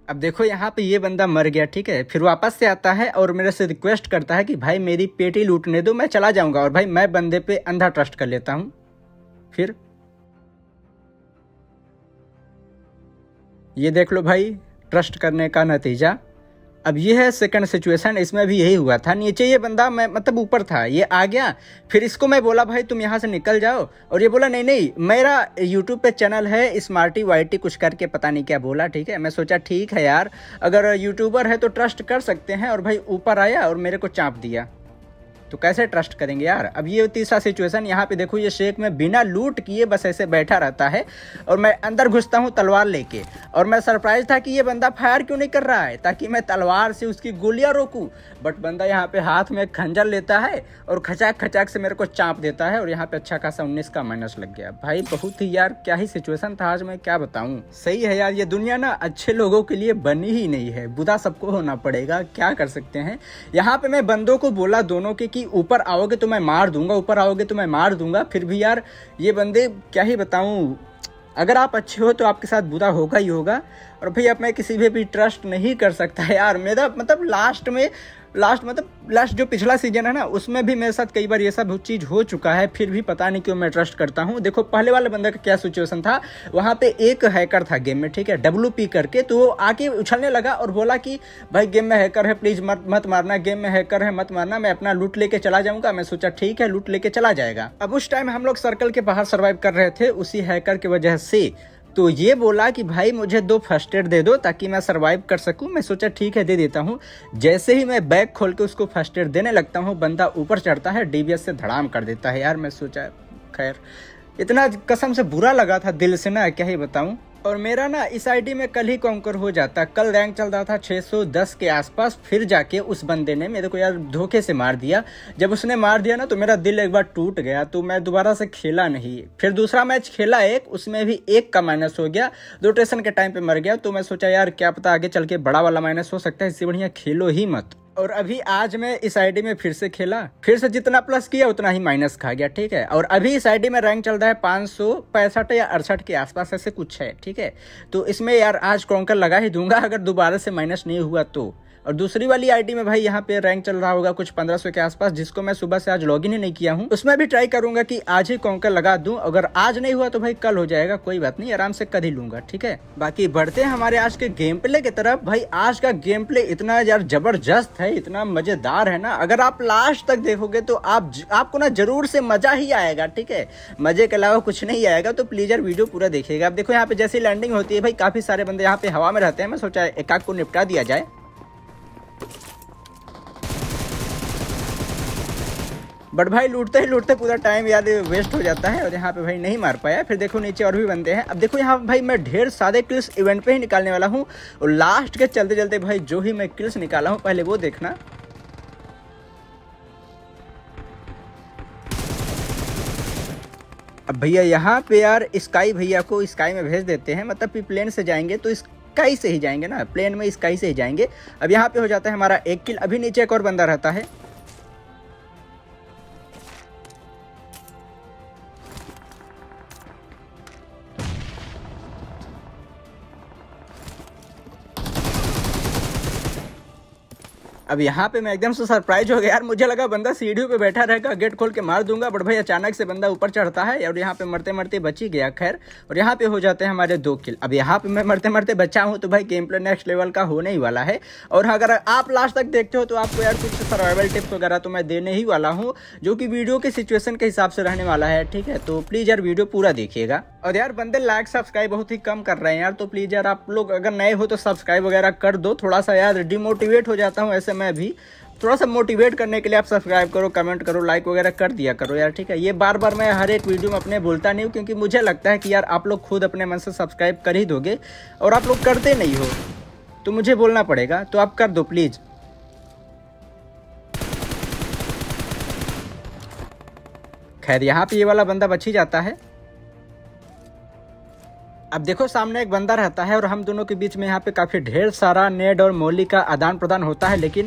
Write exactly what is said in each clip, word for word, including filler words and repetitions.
अब देखो यहाँ पे ये बंदा मर गया, ठीक है। फिर वापस से आता है और मेरे से रिक्वेस्ट करता है कि भाई मेरी पेटी लूटने दो, मैं चला जाऊंगा। और भाई मैं बंदे पे अंधा ट्रस्ट कर लेता हूँ। फिर ये देख लो भाई ट्रस्ट करने का नतीजा। अब ये है सेकंड सिचुएशन, इसमें भी यही हुआ था। नीचे ये बंदा, मैं मतलब ऊपर था, ये आ गया। फिर इसको मैं बोला भाई तुम यहाँ से निकल जाओ, और ये बोला नहीं नहीं मेरा यूट्यूब पे चैनल है स्मार्टी वाइटी कुछ करके पता नहीं क्या बोला, ठीक है। मैं सोचा ठीक है यार, अगर यूट्यूबर है तो ट्रस्ट कर सकते हैं। और भाई ऊपर आया और मेरे को चाँप दिया, तो कैसे ट्रस्ट करेंगे यार। अब ये तीसरा सिचुएशन, यहाँ पे देखो ये शेख में बिना लूट किए बस ऐसे बैठा रहता है और मैं अंदर घुसता हूँ तलवार लेके। और मैं सरप्राइज था कि ये बंदा फायर क्यों नहीं कर रहा है, ताकि मैं तलवार से उसकी गोलियां रोकूं। बट बंदा यहाँ पे हाथ में खंजर लेता है और खचाक खचाक से मेरे को चाँप देता है। और यहाँ पे अच्छा खासा उन्नीस का माइनस लग गया। भाई बहुत ही यार क्या ही सिचुएशन था आज, मैं क्या बताऊँ। सही है यार, ये दुनिया ना अच्छे लोगों के लिए बनी ही नहीं है, बुरा सबको होना पड़ेगा, क्या कर सकते हैं। यहाँ पे मैं बंदों को बोला दोनों के कि ऊपर आओगे तो मैं मार दूंगा, ऊपर आओगे तो मैं मार दूंगा। फिर भी यार ये बंदे क्या ही बताऊं, अगर आप अच्छे हो तो आपके साथ बुरा होगा ही होगा। और भाई अब मैं किसी पे भी ट्रस्ट नहीं कर सकता यार। मेरा मतलब लास्ट में लास्ट मतलब लास्ट जो पिछला सीजन है ना, उसमें भी मेरे साथ कई बार ये सब चीज़ हो चुका है। फिर भी पता नहीं क्यों मैं ट्रस्ट करता हूँ। देखो पहले वाले बंदे का क्या सिचुएशन था, वहाँ पे एक हैकर था गेम में, ठीक है, डब्ल्यू पी करके। तो वो आके उछलने लगा और बोला कि भाई गेम में हैकर है, प्लीज़ मत मत मारना, गेम में हैकर है मत मारना, मैं अपना लूट लेके चला जाऊँगा। मैं सोचा ठीक है लूट लेके चला जाएगा। अब उस टाइम हम लोग सर्कल के बाहर सर्वाइव कर रहे थे उसी हैकर की वजह से। तो ये बोला कि भाई मुझे दो फर्स्ट एड दे दो ताकि मैं सरवाइव कर सकूं। मैं सोचा ठीक है दे देता हूं। जैसे ही मैं बैग खोल के उसको फर्स्ट एड देने लगता हूं, बंदा ऊपर चढ़ता है, डीबीएस से धड़ाम कर देता है यार। मैं सोचा खैर, इतना कसम से बुरा लगा था दिल से ना, क्या ही बताऊं। और मेरा ना इस आईडी में कल ही कॉन्कर हो जाता। कल रैंक चल रहा था छह सौ दस के आसपास। फिर जाके उस बंदे ने मेरे को यार धोखे से मार दिया। जब उसने मार दिया ना तो मेरा दिल एक बार टूट गया। तो मैं दोबारा से खेला नहीं। फिर दूसरा मैच खेला एक, उसमें भी एक का माइनस हो गया, रोटेशन के टाइम पे मर गया। तो मैं सोचा यार क्या पता आगे चल के बड़ा वाला माइनस हो सकता है, इससे बढ़िया खेलो ही मत। और अभी आज मैं इस आईडी में फिर से खेला, फिर से जितना प्लस किया उतना ही माइनस खा गया, ठीक है। और अभी इस आईडी में रैंक चल रहा है पाँच सौ पैंसठ या अड़सठ के आसपास, ऐसे कुछ है, ठीक है। तो इसमें यार आज कॉन्कर लगा ही दूंगा अगर दोबारा से माइनस नहीं हुआ तो। और दूसरी वाली आईडी में भाई यहाँ पे रैंक चल रहा होगा कुछ पंद्रह सौ के आसपास, जिसको मैं सुबह से आज लॉगिन ही नहीं किया हूँ। उसमें भी ट्राई करूंगा कि आज ही कॉन्कर लगा दूं। अगर आज नहीं हुआ तो भाई कल हो जाएगा, कोई बात नहीं, आराम से कर ही लूंगा, ठीक है। बाकी बढ़ते हैं हमारे आज के गेम प्ले की तरफ। भाई आज का गेम प्ले इतना यार जबरदस्त है, इतना मजेदार है ना, अगर आप लास्ट तक देखोगे तो आप आपको ना जरूर से मजा ही आएगा, ठीक है। मजे के अलावा कुछ नहीं आएगा, तो प्लीज यार वीडियो पूरा देखिएगा। अब देखो यहाँ पे जैसी लैंडिंग होती है भाई, काफी सारे बंदे यहाँ पे हवा में रहते हैं। मैं सोचा एक आग को निपटा दिया जाए। बट भाई लूटते ही लूटते पूरा टाइम याद वेस्ट हो जाता है। और यहाँ पे भाई नहीं मार पाया। फिर देखो नीचे और भी बंदे हैं। अब देखो यहाँ भाई मैं ढेर सारे किल्स इवेंट पे ही निकालने वाला हूँ। और लास्ट के चलते चलते भाई जो ही मैं किल्स निकाला हूँ पहले वो देखना। अब भैया यहाँ पे यार स्काई भैया को स्काई में भेज देते हैं, मतलब प्लेन से जाएंगे तो स्काई से ही जाएंगे ना, प्लेन में स्काई से ही जाएंगे। अब यहाँ पे हो जाता है हमारा एक किल। अभी नीचे एक और बंदा रहता है। अब यहाँ पे मैं एकदम से सरप्राइज हो गया यार, मुझे लगा बंदा सीढ़ी पे बैठा रहेगा, गेट खोल के मार दूंगा। बट भाई अचानक से बंदा ऊपर चढ़ता है और यहाँ पे मरते मरते बच ही गया खैर। और यहाँ पे हो जाते हैं हमारे दो किल। अब यहाँ पे मैं मरते मरते बचा हूँ, तो भाई गेम प्ले नेक्स्ट लेवल का होने ही वाला है। और अगर आप लास्ट तक देखते हो तो आपको यार कुछ सर्वाइवल टिप्स वगैरह तो मैं देने ही वाला हूँ, जो कि वीडियो के सिचुएशन के हिसाब से रहने वाला है, ठीक है। तो प्लीज यार वीडियो पूरा देखिएगा। और यार बंदे लाइक सब्सक्राइब बहुत ही कम कर रहे हैं यार, तो प्लीज यार आप लोग अगर नए हो तो सब्सक्राइब वगैरह कर दो। थोड़ा सा यार डिमोटिवेट हो जाता हूँ ऐसे, मैं भी थोड़ा सा मोटिवेट करने के लिए आप सब्सक्राइब करो, कमेंट करो, लाइक वगैरह कर दिया करो यार, ठीक है। ये बार बार मैं हर एक वीडियो में अपने बोलता नहीं हूँ, क्योंकि मुझे लगता है कि यार आप लोग खुद अपने मन से सब्सक्राइब कर ही दोगे, और आप लोग करते नहीं हो तो मुझे बोलना पड़ेगा, तो आप कर दो प्लीज। खैर यहाँ पे ये वाला बंदा बच ही जाता है। अब देखो सामने एक बंदा रहता है और हम दोनों के बीच में यहाँ पे काफी ढेर सारा नेड और मोली का आदान प्रदान होता है। लेकिन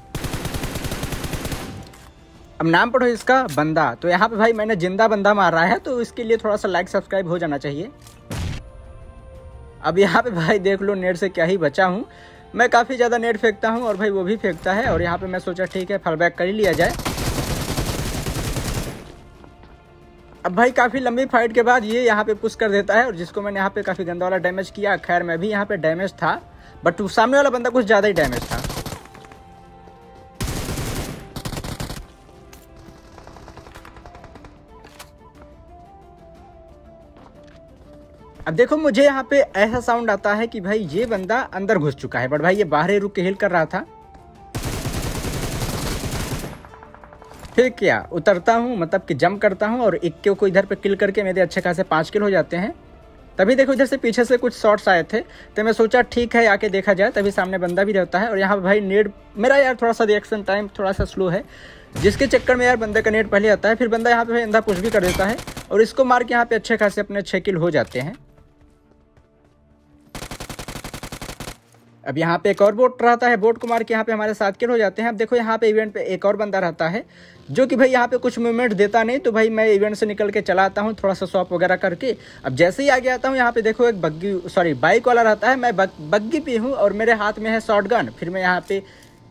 अब नाम पढ़ो इसका बंदा। तो यहाँ पे भाई मैंने जिंदा बंदा मार रहा है, तो इसके लिए थोड़ा सा लाइक सब्सक्राइब हो जाना चाहिए। अब यहाँ पे भाई देख लो नेट से क्या ही बचा हूँ। मैं काफ़ी ज़्यादा नेट फेंकता हूँ और भाई वो भी फेंकता है, और यहाँ पे मैं सोचा ठीक है फॉल बैक कर ही लिया जाए। अब भाई काफ़ी लंबी फाइट के बाद ये यहाँ पे पुश कर देता है, और जिसको मैंने यहाँ पे काफ़ी गंदा वाला डैमेज किया। खैर मैं भी यहाँ पे डैमेज था, बट सामने वाला बंदा कुछ ज़्यादा ही डैमेज था। अब देखो मुझे यहाँ पे ऐसा साउंड आता है कि भाई ये बंदा अंदर घुस चुका है, बट भाई ये बाहर ही रुक के हिल कर रहा था। फिर क्या, उतरता हूँ, मतलब कि जंप करता हूँ और इक्के को इधर पे किल करके मेरे अच्छे खासे पाँच किल हो जाते हैं। तभी देखो इधर से पीछे से कुछ शॉट्स आए थे, तो मैं सोचा ठीक है आके देखा जाए। तभी सामने बंदा भी रहता है, और यहाँ भाई नेट मेरा यार थोड़ा सा रिएक्शन टाइम थोड़ा सा स्लो है, जिसके चक्कर में यार बंदे का नेट पहले आता है। फिर बंदा यहाँ पे अंधा पुश भी कर देता है, और इसको मार के यहाँ पे अच्छे खासे अपने छः किल हो जाते हैं। अब यहाँ पे एक और बोट रहता है, बोट को मार के यहाँ पे हमारे सात किल हो जाते हैं। अब देखो यहाँ पे इवेंट पे एक और बंदा रहता है, जो कि भाई यहाँ पे कुछ मूवमेंट देता नहीं, तो भाई मैं इवेंट से निकल के चला आता हूँ थोड़ा सा शॉप वगैरह करके। अब जैसे ही आगे आता हूँ यहाँ पे देखो एक बग्गी सॉरी बाइक वाला रहता है। मैं बग, बग्गी पे हूँ और मेरे हाथ में है शॉर्ट गन। फिर मैं यहाँ पे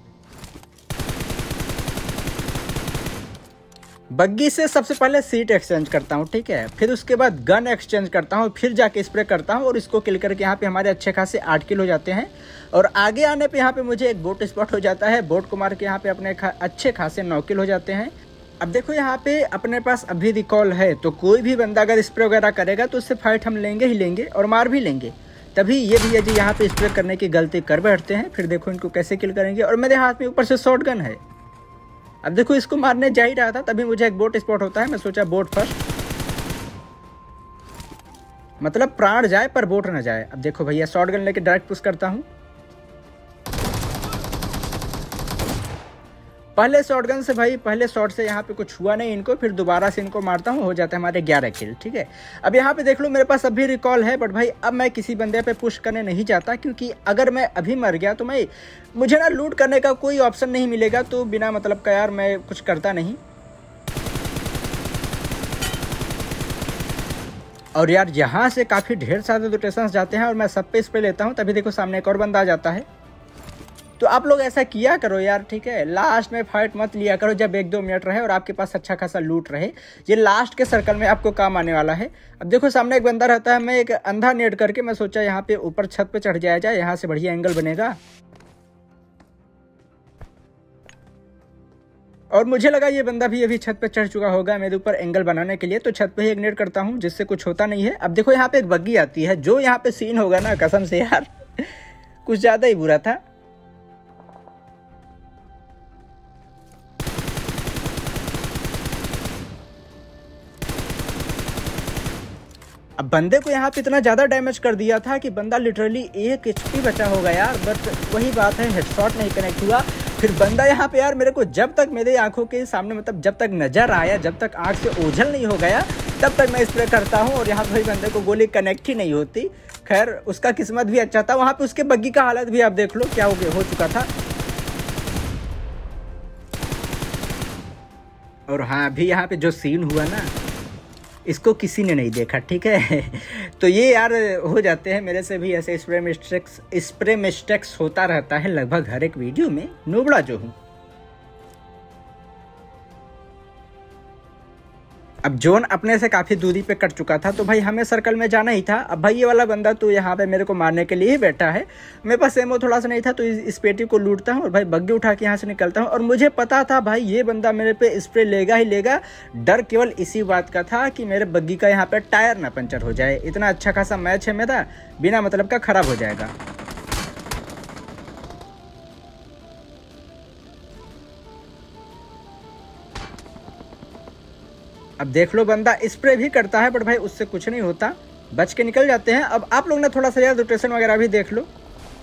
बग्गी से सबसे पहले सीट एक्सचेंज करता हूँ, ठीक है। फिर उसके बाद गन एक्सचेंज करता हूँ, फिर जाके स्प्रे करता हूँ और इसको किल करके यहाँ पे हमारे अच्छे खासे आठ किल हो जाते हैं। और आगे आने पे यहाँ पे मुझे एक बोट स्पॉट हो जाता है, बोट को मार के यहाँ पे अपने खा, अच्छे खासे नौ किल हो जाते हैं। अब देखो यहाँ पे अपने पास अभी रिकॉल है, तो कोई भी बंदा अगर स्प्रे वगैरह करेगा तो उससे फाइट हम लेंगे ही लेंगे और मार भी लेंगे। तभी ये भैया जी यहाँ पे स्प्रे करने की गलती कर बैठते हैं। फिर देखो इनको कैसे किल करेंगे, और मेरे हाथ में ऊपर से शॉर्ट गन है। अब देखो इसको मारने जा ही रहा था, तभी मुझे एक बोट स्पॉट होता है। मैं सोचा बोट फर्स्ट, मतलब प्राण जाए पर बोट न जाए। अब देखो भैया शॉट गन लेके डायरेक्ट पुश करता हूँ। पहले शॉट गन से भाई पहले शॉट से यहाँ पे कुछ हुआ नहीं इनको, फिर दोबारा से इनको मारता हूँ, हो जाता है हमारे ग्यारह किल, ठीक है। अब यहाँ पे देख लो मेरे पास अभी रिकॉल है, बट भाई अब मैं किसी बंदे पे पुश करने नहीं चाहता, क्योंकि अगर मैं अभी मर गया तो मैं मुझे ना लूट करने का कोई ऑप्शन नहीं मिलेगा, तो बिना मतलब का यार मैं कुछ करता नहीं। और यार यहाँ से काफ़ी ढेर सारे रोटेशंस जाते हैं और मैं सब पे स्प्रे लेता हूँ। तभी देखो सामने एक और बंदा आ जाता है। तो आप लोग ऐसा किया करो यार, ठीक है। लास्ट में फाइट मत लिया करो जब एक दो मिनट रहे और आपके पास अच्छा खासा लूट रहे। ये लास्ट के सर्कल में आपको काम आने वाला है। अब देखो सामने एक बंदा रहता है, मैं एक अंधा नेट करके मैं सोचा यहाँ पे ऊपर छत पे चढ़ जाया जाए, यहाँ से बढ़िया एंगल बनेगा। और मुझे लगा ये बंदा भी अभी छत पे चढ़ चुका होगा मेरे ऊपर एंगल बनाने के लिए, तो छत पे ही एक नेट करता हूँ, जिससे कुछ होता नहीं है। अब देखो यहाँ पे एक बग्गी आती है, जो यहाँ पे सीन होगा ना कसम से यार कुछ ज्यादा ही बुरा था। अब बंदे को यहाँ पे इतना ज़्यादा डैमेज कर दिया था कि बंदा लिटरली एक एचपी बचा होगा यार, बट वही बात है हेडशॉट नहीं कनेक्ट हुआ। फिर बंदा यहाँ पे यार मेरे को जब तक मेरे आंखों के सामने मतलब जब तक नज़र आया, जब तक आँख से ओझल नहीं हो गया, तब तक मैं स्प्रे करता हूँ और यहाँ पे बंदे को गोली कनेक्ट ही नहीं होती। खैर उसका किस्मत भी अच्छा था, वहाँ पे उसके बग्गी का हालत भी आप देख लो क्या हो गया हो चुका था। और हाँ अभी यहाँ पे जो सीन हुआ ना, इसको किसी ने नहीं देखा, ठीक है। तो ये यार हो जाते हैं मेरे से भी ऐसे स्प्रे मिस्टेक्स स्प्रे मिस्टेक्स होता रहता है लगभग हर एक वीडियो में, नूबड़ा जो हूँ। अब जोन अपने से काफ़ी दूरी पे कट चुका था, तो भाई हमें सर्कल में जाना ही था। अब भाई ये वाला बंदा तो यहाँ पे मेरे को मारने के लिए ही बैठा है। मेरे पास एमो थोड़ा सा नहीं था, तो इस पेटी को लूटता हूँ और भाई बग्गी उठा के यहाँ से निकलता हूँ। और मुझे पता था भाई ये बंदा मेरे पे स्प्रे लेगा ही लेगा। डर केवल इसी बात का था कि मेरे बग्गी का यहाँ पे टायर ना पंचर हो जाए। इतना अच्छा खासा मैच है मेरा, बिना मतलब का खराब हो जाएगा। अब देख लो बंदा स्प्रे भी करता है, बट भाई उससे कुछ नहीं होता, बच के निकल जाते हैं। अब आप लोग ना थोड़ा सा यार रोटेशन वगैरह भी देख लो।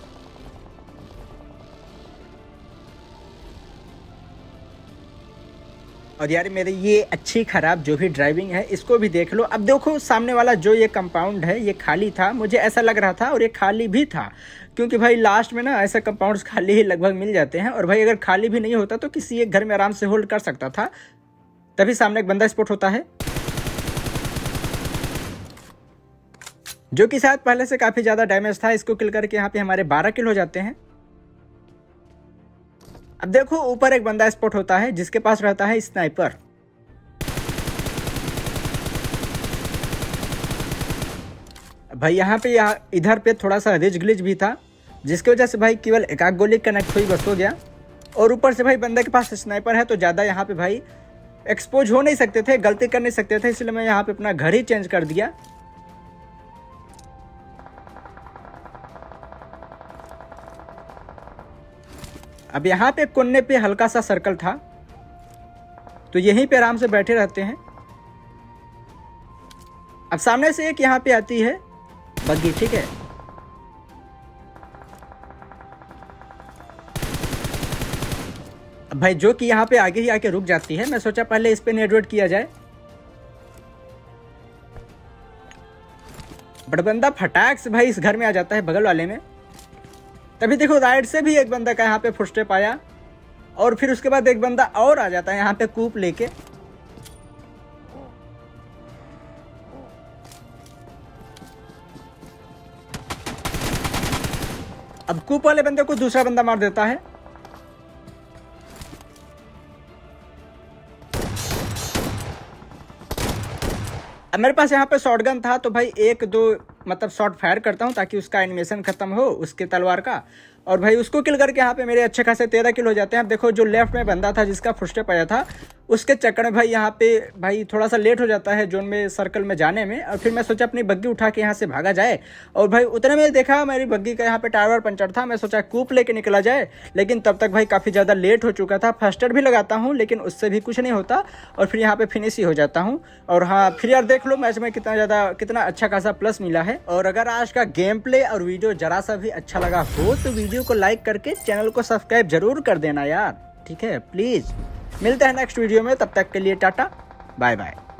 और यार मेरी ये अच्छी खराब जो भी ड्राइविंग है इसको भी देख लो। अब देखो सामने वाला जो ये कंपाउंड है ये खाली था, मुझे ऐसा लग रहा था, और ये खाली भी था, क्योंकि भाई लास्ट में ना ऐसे कंपाउंड्स खाली ही लगभग मिल जाते हैं। और भाई अगर खाली भी नहीं होता तो किसी एक घर में आराम से होल्ड कर सकता था। तभी सामने एक बंदा स्पॉट होता है। जो कि शायद पहले से काफी ज्यादा डैमेज था। इसको किल करके यहाँ पे हमारे बारह किल हो जाते हैं। अब देखो ऊपर एक बंदा स्पॉट होता है जिसके पास रहता है स्नाइपर। भाई यहाँ पे यहाँ इधर पे थोड़ा सा रिज ग्लिच भी था, जिसकी वजह से भाई केवल एक आध गोली कनेक्ट हुई बस हो गया। और ऊपर से भाई बंदे के पास स्नाइपर है तो ज़्यादा यहाँ पे भाई एक्सपोज हो नहीं सकते थे, गलती कर नहीं सकते थे, इसलिए मैं यहाँ पे अपना घर ही चेंज कर दिया। अब यहाँ पे कोने पे हल्का सा सर्कल था तो यहीं पे आराम से बैठे रहते हैं। अब सामने से एक यहाँ पे आती है बग्गी, ठीक है। अब भाई जो कि यहाँ पे आगे ही आके रुक जाती है, मैं सोचा पहले इस पे नेटवर्क किया जाए, बट बंदा फटाक से भाई इस घर में आ जाता है बगल वाले में। तभी देखो राइट से भी एक बंदा का यहाँ पे फुटस्टेप आया और फिर उसके बाद एक बंदा और आ जाता है यहाँ पे कूप लेके। अब कूप वाले बंदे को दूसरा बंदा मार देता है। अब मेरे पास यहाँ पे शॉटगन था तो भाई एक दो मतलब शॉट फायर करता हूँ ताकि उसका एनिमेशन खत्म हो उसके तलवार का, और भाई उसको किल करके यहाँ पे मेरे अच्छे खासे तेरह किल हो जाते हैं। अब देखो जो लेफ्ट में बंदा था जिसका फुटस्टेप आया था उसके चक्कर में भाई यहाँ पे भाई थोड़ा सा लेट हो जाता है जोन में सर्कल में जाने में, और फिर मैं सोचा अपनी बग्गी उठा के यहाँ से भागा जाए। और भाई उतने में देखा मेरी बग्गी का यहाँ पे टायर पंचर था, मैं सोचा कूप लेके निकला जाए, लेकिन तब तक भाई काफ़ी ज़्यादा लेट हो चुका था। फर्स्ट एड भी लगाता हूँ लेकिन उससे भी कुछ नहीं होता और फिर यहाँ पे फिनिश ही हो जाता हूँ। और हाँ फिर यार देख लो मैच में कितना ज़्यादा कितना अच्छा खासा प्लस मिला है। और अगर आज का गेम प्ले और वीडियो जरा सा भी अच्छा लगा हो तो वीडियो को लाइक करके चैनल को सब्सक्राइब जरूर कर देना यार, ठीक है प्लीज़। मिलते हैं नेक्स्ट वीडियो में, तब तक के लिए टाटा बाय बाय।